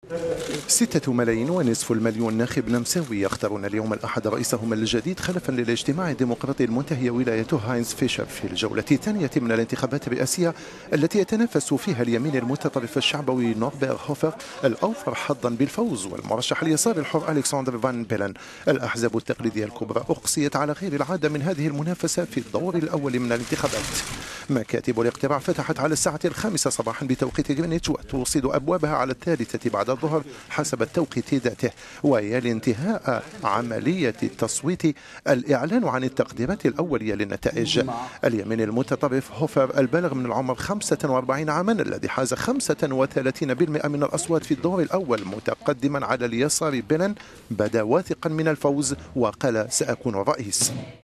6.5 مليون ناخب نمساوي يختارون اليوم الأحد رئيسهم الجديد خلفا للاجتماع الديمقراطي المنتهي ولايته هاينز فيشر في الجولة الثانية من الانتخابات الرئاسية التي يتنافس فيها اليمين المتطرف الشعبوي نوربير هوفر الأوفر حظا بالفوز والمرشح اليسار الحر ألكسندر فان بيلن. الأحزاب التقليدية الكبرى أقصيت على غير العادة من هذه المنافسة في الدور الأول من الانتخابات. مكاتب الاقتراع فتحت على الساعة 5 صباحا بتوقيت غرينتش وتوصد أبوابها على 3 بعد الظهر حسب التوقيت ذاته. ويلي انتهاء عملية التصويت الإعلان عن التقديرات الأولية للنتائج. اليمين المتطرف هوفر البالغ من العمر 45 عاما الذي حاز 35% من الأصوات في الدور الأول متقدما على اليسار بيلن بدا واثقا من الفوز وقال سأكون الرئيس.